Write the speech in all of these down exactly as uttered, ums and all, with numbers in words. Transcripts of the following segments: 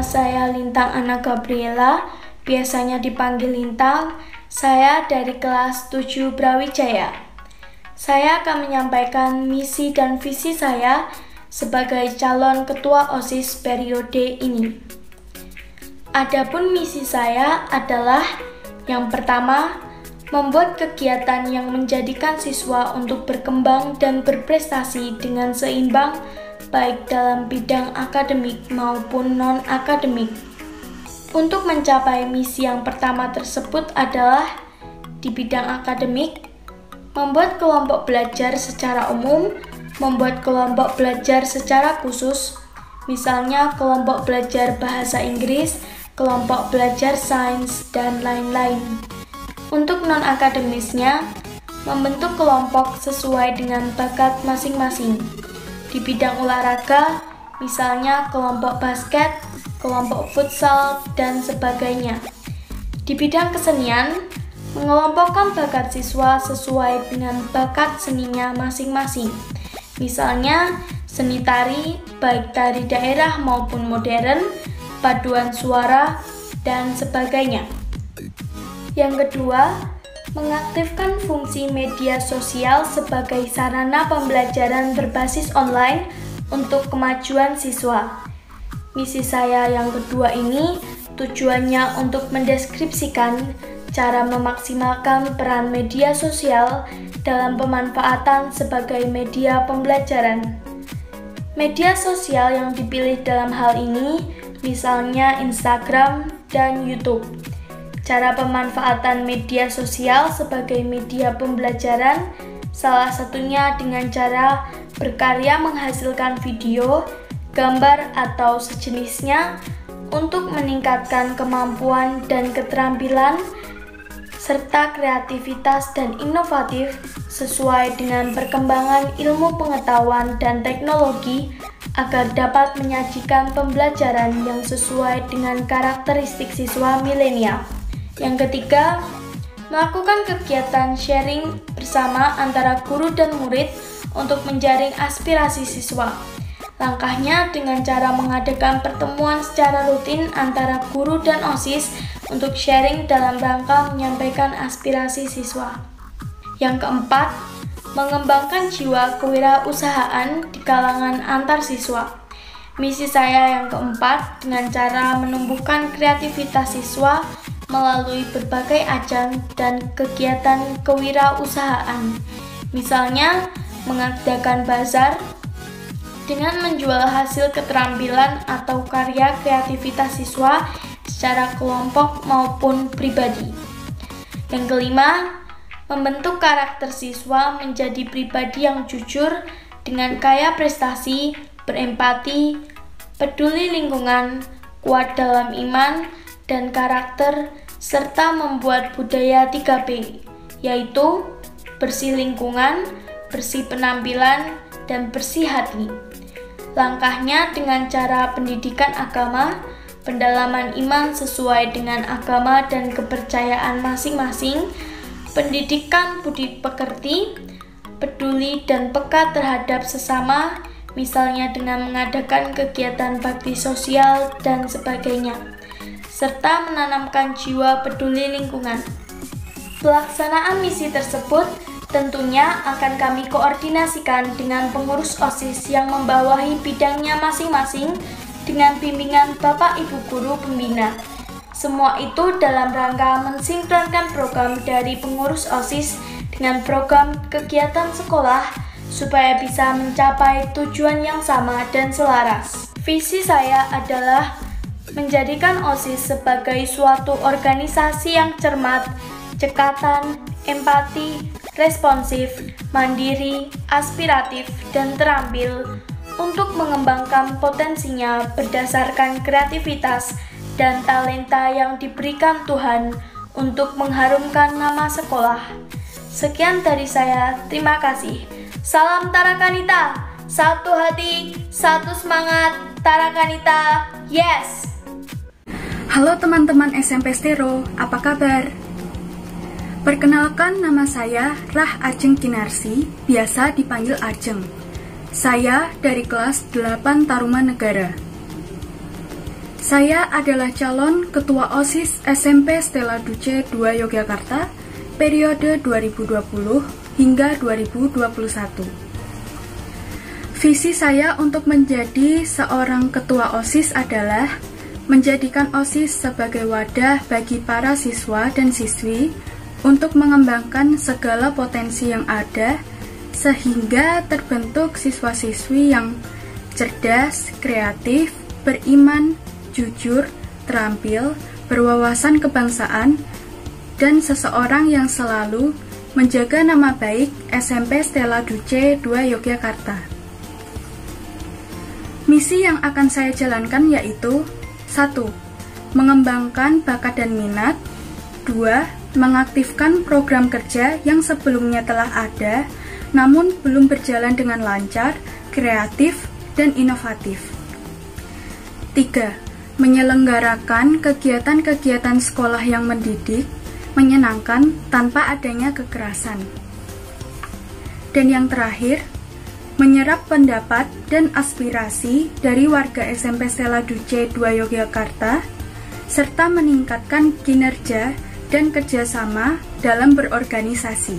saya Lintang Anna Gabriela, biasanya dipanggil Lintang. Saya dari kelas tujuh Brawijaya. Saya akan menyampaikan misi dan visi saya sebagai calon ketua OSIS periode ini. Adapun misi saya adalah yang pertama, membuat kegiatan yang menjadikan siswa untuk berkembang dan berprestasi dengan seimbang baik dalam bidang akademik maupun non-akademik. Untuk mencapai misi yang pertama tersebut adalah di bidang akademik, membuat kelompok belajar secara umum, membuat kelompok belajar secara khusus, misalnya kelompok belajar bahasa Inggris, kelompok belajar sains, dan lain-lain. Untuk non-akademisnya, membentuk kelompok sesuai dengan bakat masing-masing. Di bidang olahraga, misalnya kelompok basket, kelompok futsal, dan sebagainya. Di bidang kesenian, mengelompokkan bakat siswa sesuai dengan bakat seninya masing-masing. Misalnya, seni tari, baik tari daerah maupun modern, paduan suara, dan sebagainya. Yang kedua, mengaktifkan fungsi media sosial sebagai sarana pembelajaran berbasis online untuk kemajuan siswa. Misi saya yang kedua ini tujuannya untuk mendeskripsikan cara memaksimalkan peran media sosial dalam pemanfaatan sebagai media pembelajaran. Media sosial yang dipilih dalam hal ini misalnya Instagram dan YouTube. Cara pemanfaatan media sosial sebagai media pembelajaran salah satunya dengan cara berkarya menghasilkan video, gambar, atau sejenisnya untuk meningkatkan kemampuan dan keterampilan serta kreativitas dan inovatif sesuai dengan perkembangan ilmu pengetahuan dan teknologi agar dapat menyajikan pembelajaran yang sesuai dengan karakteristik siswa milenial. Yang ketiga, melakukan kegiatan sharing bersama antara guru dan murid untuk menjaring aspirasi siswa. Langkahnya dengan cara mengadakan pertemuan secara rutin antara guru dan OSIS untuk sharing dalam rangka menyampaikan aspirasi siswa. Yang keempat, mengembangkan jiwa kewirausahaan di kalangan antar siswa. Misi saya yang keempat dengan cara menumbuhkan kreativitas siswa melalui berbagai ajang dan kegiatan kewirausahaan. Misalnya, mengadakan bazar dengan menjual hasil keterampilan atau karya kreativitas siswa secara kelompok maupun pribadi. Yang kelima, membentuk karakter siswa menjadi pribadi yang jujur dengan kaya prestasi, berempati, peduli lingkungan, kuat dalam iman dan karakter, serta membuat budaya tiga P, yaitu bersih lingkungan, bersih penampilan, dan bersih hati. Langkahnya dengan cara pendidikan agama, pendalaman iman sesuai dengan agama dan kepercayaan masing-masing, pendidikan budi pekerti, peduli dan peka terhadap sesama, misalnya dengan mengadakan kegiatan bakti sosial dan sebagainya, serta menanamkan jiwa peduli lingkungan. Pelaksanaan misi tersebut tentunya akan kami koordinasikan dengan pengurus OSIS yang membawahi bidangnya masing-masing dengan bimbingan Bapak Ibu Guru Pembina. Semua itu dalam rangka mensinkronkan program dari pengurus OSIS dengan program kegiatan sekolah supaya bisa mencapai tujuan yang sama dan selaras. Visi saya adalah menjadikan OSIS sebagai suatu organisasi yang cermat, cekatan, empati, responsif, mandiri, aspiratif, dan terampil untuk mengembangkan potensinya berdasarkan kreativitas dan talenta yang diberikan Tuhan untuk mengharumkan nama sekolah. Sekian dari saya, terima kasih. Salam Tarakanita, satu hati, satu semangat, Tarakanita, yes! Halo teman-teman S M P Stero, apa kabar? Perkenalkan, nama saya Rah Ajeng Kinarsi, biasa dipanggil Ajeng. Saya dari kelas delapan Tarumanegara. Saya adalah calon Ketua OSIS S M P Stella Duce dua Yogyakarta periode dua ribu dua puluh hingga dua ribu dua puluh satu. Visi saya untuk menjadi seorang Ketua OSIS adalah menjadikan OSIS sebagai wadah bagi para siswa dan siswi untuk mengembangkan segala potensi yang ada sehingga terbentuk siswa-siswi yang cerdas, kreatif, beriman, jujur, terampil, berwawasan kebangsaan, dan seseorang yang selalu menjaga nama baik S M P Stella Duce dua Yogyakarta. Misi yang akan saya jalankan yaitu satu. Mengembangkan bakat dan minat. Dua. Mengaktifkan program kerja yang sebelumnya telah ada namun belum berjalan dengan lancar, kreatif, dan inovatif. Tiga. Menyelenggarakan kegiatan-kegiatan sekolah yang mendidik, menyenangkan tanpa adanya kekerasan. Dan yang terakhir, menyerap pendapat dan aspirasi dari warga S M P Stella Duce dua Yogyakarta, serta meningkatkan kinerja dan kerjasama dalam berorganisasi.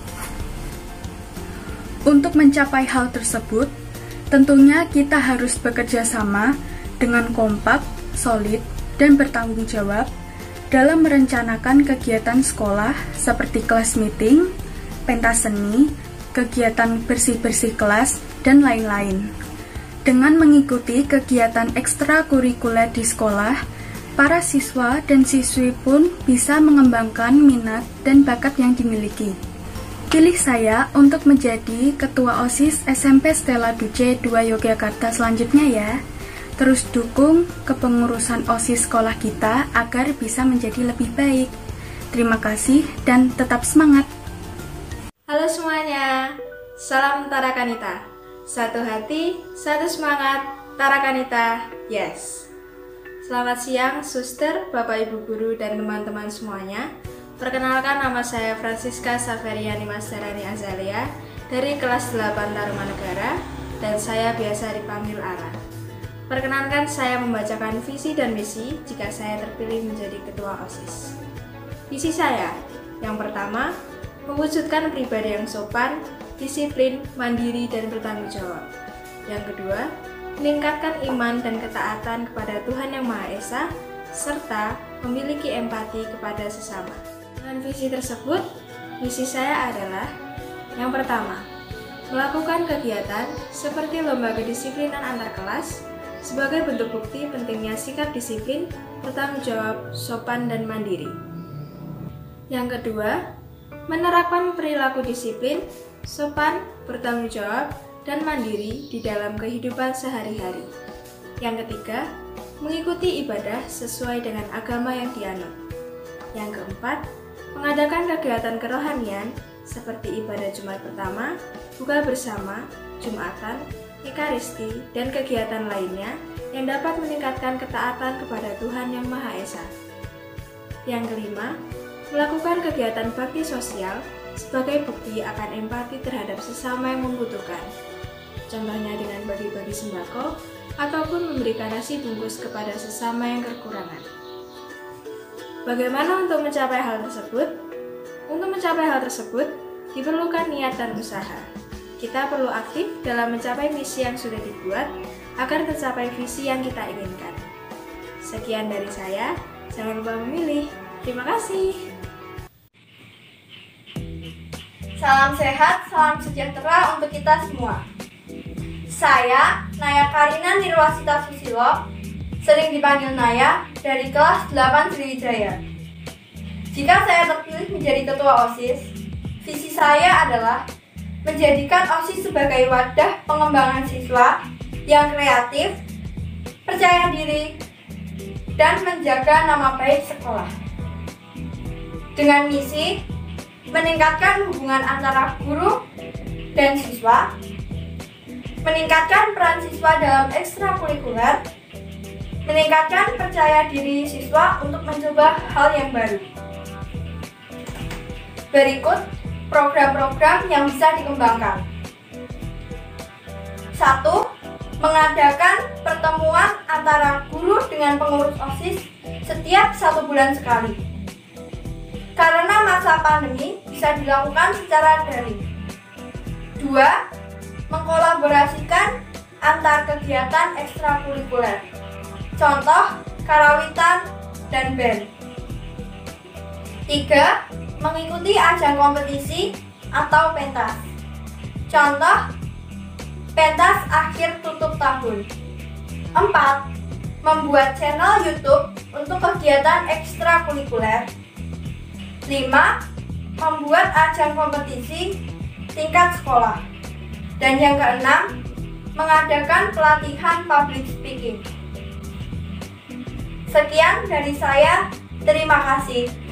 Untuk mencapai hal tersebut, tentunya kita harus bekerja sama dengan kompak, solid, dan bertanggung jawab dalam merencanakan kegiatan sekolah seperti kelas meeting, pentas seni, kegiatan bersih-bersih kelas, dan lain-lain. Dengan mengikuti kegiatan ekstrakurikuler di sekolah, para siswa dan siswi pun bisa mengembangkan minat dan bakat yang dimiliki. Pilih saya untuk menjadi Ketua OSIS S M P Stella Duce dua Yogyakarta selanjutnya ya. Terus dukung kepengurusan OSIS sekolah kita agar bisa menjadi lebih baik. Terima kasih dan tetap semangat. Halo semuanya, salam Tarakanita. Satu hati, satu semangat, Tarakanita, yes. Selamat siang, suster, bapak ibu guru, dan teman-teman semuanya. Perkenalkan, nama saya Francisca Saveriani Masdarani Azalia dari kelas delapan Tarumanegara, dan saya biasa dipanggil Ara. Perkenalkan, saya membacakan visi dan misi jika saya terpilih menjadi Ketua OSIS. Visi saya, yang pertama, mewujudkan pribadi yang sopan, disiplin, mandiri, dan bertanggung jawab. Yang kedua, meningkatkan iman dan ketaatan kepada Tuhan Yang Maha Esa, serta memiliki empati kepada sesama. Dengan visi tersebut, misi saya adalah yang pertama, melakukan kegiatan seperti lomba kedisiplinan antar kelas, sebagai bentuk bukti pentingnya sikap disiplin, bertanggung jawab, sopan, dan mandiri. Yang kedua, menerapkan perilaku disiplin, sopan, bertanggung jawab, dan mandiri di dalam kehidupan sehari-hari. Yang ketiga, mengikuti ibadah sesuai dengan agama yang dianut. Yang keempat, mengadakan kegiatan kerohanian seperti ibadah Jumat pertama, buka bersama, Jumatan, Ekaristi, dan kegiatan lainnya yang dapat meningkatkan ketaatan kepada Tuhan Yang Maha Esa. Yang kelima, melakukan kegiatan bakti sosial sebagai bukti akan empati terhadap sesama yang membutuhkan. Contohnya dengan bagi-bagi sembako ataupun memberikan nasi bungkus kepada sesama yang kekurangan. Bagaimana untuk mencapai hal tersebut? Untuk mencapai hal tersebut, diperlukan niat dan usaha. Kita perlu aktif dalam mencapai misi yang sudah dibuat agar tercapai visi yang kita inginkan. Sekian dari saya, jangan lupa memilih. Terima kasih. Salam sehat, salam sejahtera untuk kita semua. Saya, Naya Karina Nirwasita Susilo, sering dipanggil Naya, dari kelas delapan Sriwijaya. Jika saya terpilih menjadi Ketua OSIS, visi saya adalah menjadikan OSIS sebagai wadah pengembangan siswa yang kreatif, percaya diri, dan menjaga nama baik sekolah. Dengan misi meningkatkan hubungan antara guru dan siswa, meningkatkan peran siswa dalam ekstrakurikuler, meningkatkan percaya diri siswa untuk mencoba hal yang baru. Berikut program-program yang bisa dikembangkan. Satu, mengadakan pertemuan antara guru dengan pengurus OSIS setiap satu bulan sekali. Karena masa pandemi bisa dilakukan secara daring. Dua, mengkolaborasikan antar kegiatan ekstrakurikuler. Contoh, karawitan dan band. Tiga, mengikuti ajang kompetisi atau pentas. Contoh, pentas akhir tutup tahun. Empat, membuat channel YouTube untuk kegiatan ekstrakurikuler. Lima, membuat ajang kompetisi tingkat sekolah. Dan yang keenam, mengadakan pelatihan public speaking. Sekian dari saya, terima kasih.